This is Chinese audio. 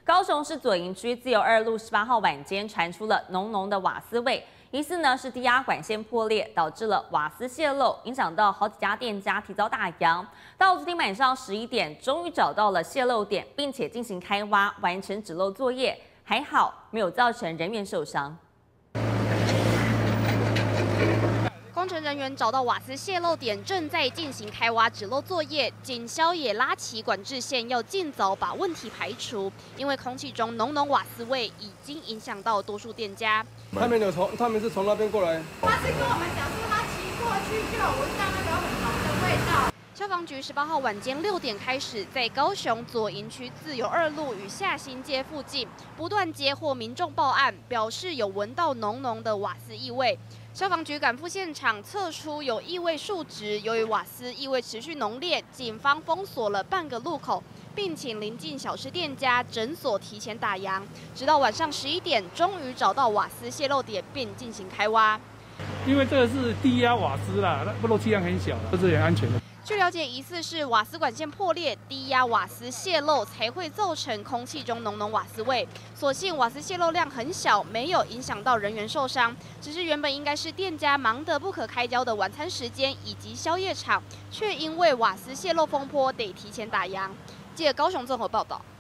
高雄市左营区自由2路18号晚间传出了浓浓的瓦斯味，疑似是低压管线破裂，导致了瓦斯泄漏，影响到好几家店家提早打烊。到昨天晚上11点，终于找到了泄漏点，并且进行开挖，完成止漏作业，还好没有造成人员受伤。 工程人员找到瓦斯泄漏点，正在进行开挖止漏作业。警消也拉起管制线，要尽早把问题排除。因为空气中浓浓瓦斯味已经影响到多数店家。 他们是从那边过来。 他是跟我们讲说，他骑过去就有闻到那个很浓的味道。 消防局18号晚间6点开始，在高雄左营区自由2路与下新街附近，不断接获民众报案，表示有闻到浓浓的瓦斯异味。消防局赶赴现场，测出有异味数值。由于瓦斯异味持续浓烈，警方封锁了半个路口，并请邻近小吃店家、诊所提前打烊。直到晚上11点，终于找到瓦斯泄漏点，并进行开挖。 因为这个是低压瓦斯啦，那漏气量很小，这是很安全的。 据了解，疑似是瓦斯管线破裂，低压瓦斯泄漏才会造成空气中浓浓瓦斯味。所幸瓦斯泄漏量很小，没有影响到人员受伤。只是原本应该是店家忙得不可开交的晚餐时间以及宵夜场，却因为瓦斯泄漏风波得提前打烊。记者高雄综合报道。